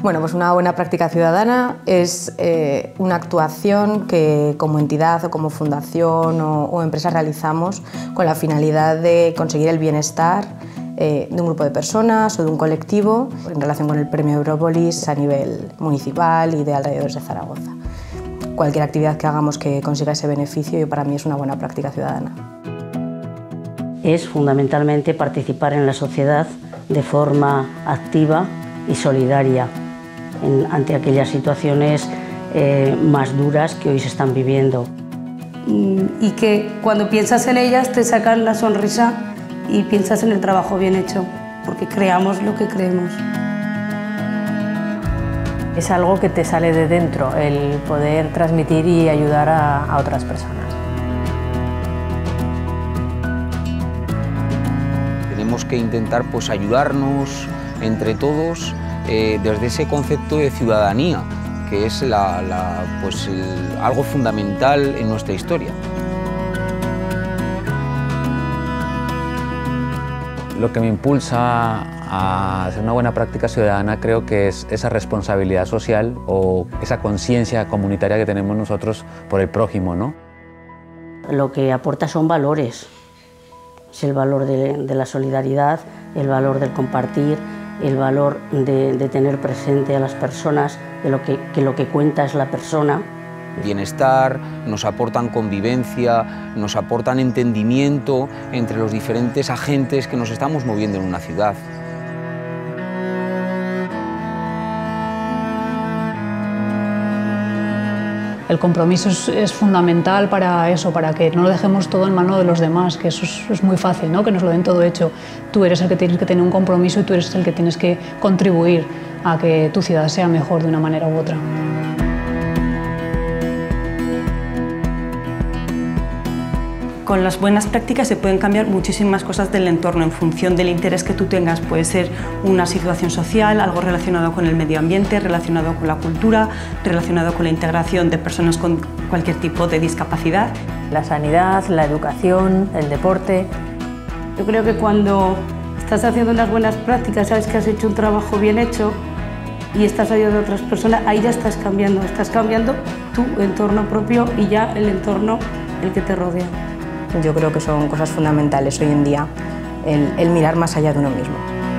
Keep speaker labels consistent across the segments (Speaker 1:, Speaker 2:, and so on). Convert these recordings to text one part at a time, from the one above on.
Speaker 1: Bueno, pues una buena práctica ciudadana es una actuación que como entidad o como fundación o empresa realizamos con la finalidad de conseguir el bienestar de un grupo de personas o de un colectivo en relación con el Premio Európolis a nivel municipal y de alrededores de Zaragoza. Cualquier actividad que hagamos que consiga ese beneficio para mí es una buena práctica ciudadana.
Speaker 2: Es fundamentalmente participar en la sociedad de forma activa y solidaria ante aquellas situaciones más duras que hoy se están viviendo.
Speaker 3: Y que cuando piensas en ellas te sacan la sonrisa y piensas en el trabajo bien hecho, porque creamos lo que creemos.
Speaker 4: Es algo que te sale de dentro, el poder transmitir y ayudar a otras personas.
Speaker 5: Tenemos que intentar pues, ayudarnos entre todos desde ese concepto de ciudadanía, que es algo fundamental en nuestra historia.
Speaker 6: Lo que me impulsa a hacer una buena práctica ciudadana creo que es esa responsabilidad social o esa conciencia comunitaria que tenemos nosotros por el prójimo, ¿no?
Speaker 2: Lo que aporta son valores. Es el valor de la solidaridad, el valor del compartir, el valor de tener presente a las personas, que lo que cuenta es la persona.
Speaker 5: Bienestar, nos aportan convivencia, nos aportan entendimiento entre los diferentes agentes que nos estamos moviendo en una ciudad.
Speaker 7: El compromiso es fundamental para eso, para que no lo dejemos todo en manos de los demás, que eso es muy fácil, ¿no? Que nos lo den todo hecho. Tú eres el que tienes que tener un compromiso y tú eres el que tienes que contribuir a que tu ciudad sea mejor de una manera u otra.
Speaker 8: Con las buenas prácticas se pueden cambiar muchísimas cosas del entorno en función del interés que tú tengas. Puede ser una situación social, algo relacionado con el medio ambiente, relacionado con la cultura, relacionado con la integración de personas con cualquier tipo de discapacidad.
Speaker 4: La sanidad, la educación, el deporte.
Speaker 3: Yo creo que cuando estás haciendo unas buenas prácticas, sabes que has hecho un trabajo bien hecho y estás ayudando a otras personas, ahí ya estás cambiando tu entorno propio y ya el entorno el que te rodea.
Speaker 1: Yo creo que son cosas fundamentales hoy en día, el mirar más allá de uno mismo.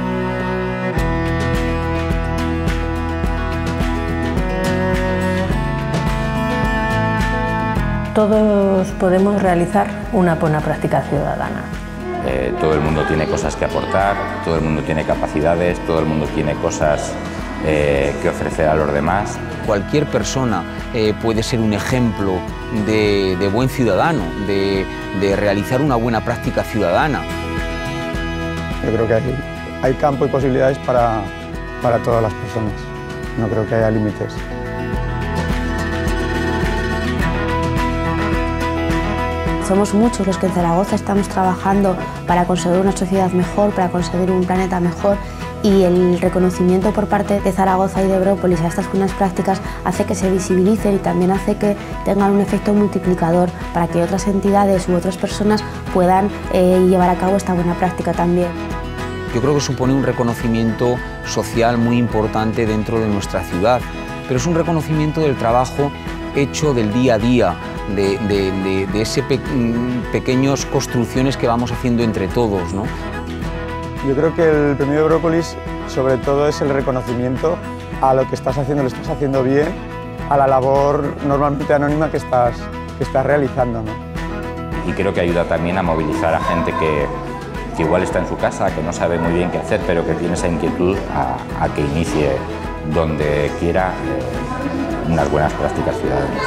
Speaker 4: Todos podemos realizar una buena práctica ciudadana.
Speaker 9: Todo el mundo tiene cosas que aportar, todo el mundo tiene capacidades, todo el mundo tiene cosas que ofrecer a los demás.
Speaker 5: Cualquier persona puede ser un ejemplo de buen ciudadano, de realizar una buena práctica ciudadana.
Speaker 10: Yo creo que hay campo y posibilidades para todas las personas. No creo que haya límites.
Speaker 11: Somos muchos los que en Zaragoza estamos trabajando para conseguir una sociedad mejor, para conseguir un planeta mejor, y el reconocimiento por parte de Zaragoza y de Európolis a estas buenas prácticas hace que se visibilicen y también hace que tengan un efecto multiplicador para que otras entidades u otras personas puedan llevar a cabo esta buena práctica también.
Speaker 5: Yo creo que supone un reconocimiento social muy importante dentro de nuestra ciudad, pero es un reconocimiento del trabajo hecho del día a día, de esas pequeñas construcciones que vamos haciendo entre todos, ¿no?
Speaker 10: Yo creo que el Premio Európolis sobre todo es el reconocimiento a lo que estás haciendo, lo estás haciendo bien, a la labor normalmente anónima que estás realizando, ¿no?
Speaker 9: Y creo que ayuda también a movilizar a gente que igual está en su casa, que no sabe muy bien qué hacer, pero que tiene esa inquietud a que inicie donde quiera unas buenas prácticas ciudadanas.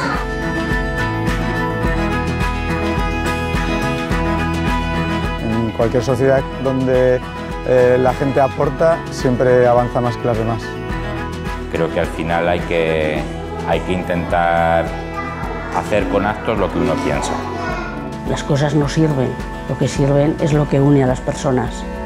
Speaker 10: En cualquier sociedad donde la gente aporta, siempre avanza más que las demás.
Speaker 9: Creo que al final hay que intentar hacer con actos lo que uno piensa.
Speaker 2: Las cosas no sirven, lo que sirven es lo que une a las personas.